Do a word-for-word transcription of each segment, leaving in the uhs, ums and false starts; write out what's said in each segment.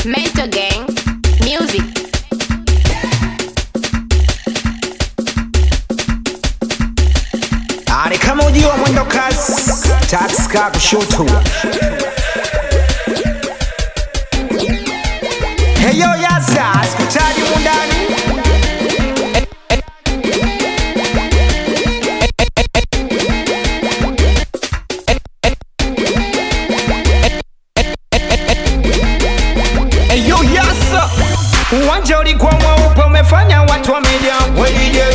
Mento gang, music. Ani kama ujiwa mwendo kasi taxka kushoto. Eyoo Yasa sikutaji mundani. Eyoo Yasa, uwanja ulikuwa mweupe umefanya watu wamejaa welije.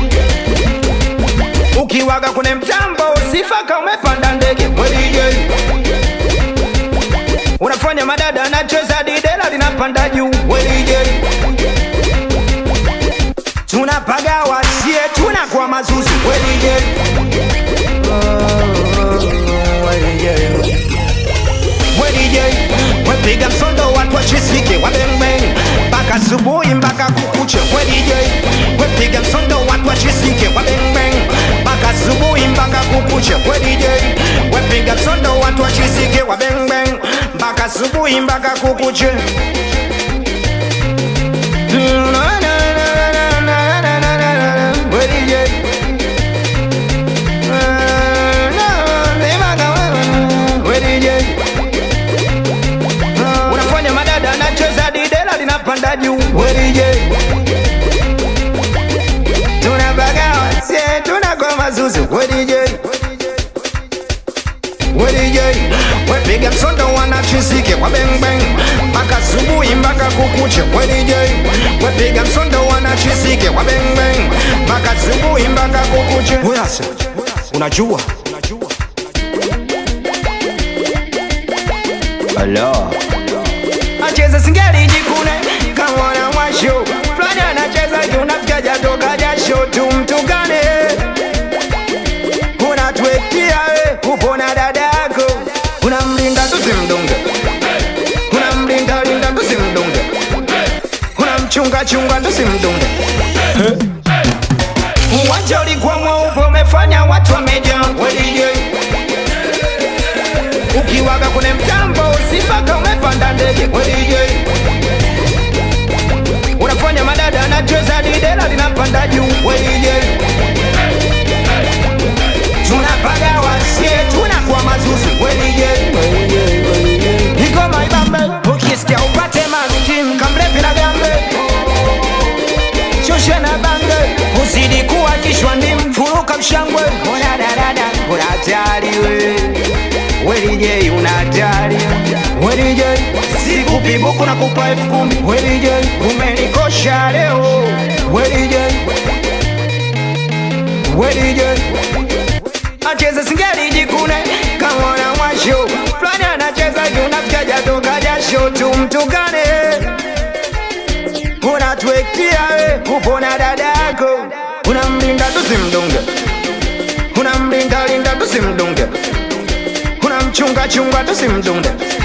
Ukiwaga kune mtambo usifaka umepanda ndege welije. Unafanya madada anacheza didela linapanda juu welije. Tunapaga wasie tunakuwa mazuzu welije. Welije, wepiga msondo watu wachisike wabeng-beng mpaka subuhi mpaka kukuche welije. Wepiga msondo watu wachisike wabeng-beng mpaka subuhi mpaka kukuche welije. Wepiga msondo watu wachisike wabeng-beng mpaka subuhi mpaka kukuche. Unafanya madada anacheza didela linapanda juu welije. Tunabagawa sie tunakuwa mazuzu welije. Welije, wepiga msondo wanachisike wabeng-beng mpaka subuhi mpaka kukuche welije. Wepiga msondo wanachisike wabeng-beng mpaka subuhi mpaka kukuche. Uyasa, unajua Hello. Acheza singeli jikune kama na mwasho fulani anacheza unafika jatoka jasho tumtukane. Unatwekia we upona dada yako. Unamlinda tusimdunge, unamlinda linda tusimdunge, unamchunga chunga tusimdunge. Uwanja ulikuwa mweupe umefanya watu wamejaa welije. Ukiwaga kune mtambo usifaka umepanda ndege welije. Unafanya madada anacheza didela linapanda juu welije. Tunapaga wasie tunakuwa mazuzu welije. Iko maibambe ukisikia upate maskim kamlepi na gambe. Shoshe na bange uzidi kuwa kishwa ndim furuka mshangwe. Una dadada unatari we welije, unatari welije. Sikupi buku na kupa elfu kumi welije. Umenikosha leo welije. Welije, acheza singeli jikune kama na mwasho fulani anacheza unafika jatoka jasho tumtukane. Unatwekia we upona dada yako. Unamlinda tusimdunge, unamlinda linda tusimdunge, unamchunga chunga tusimdunge.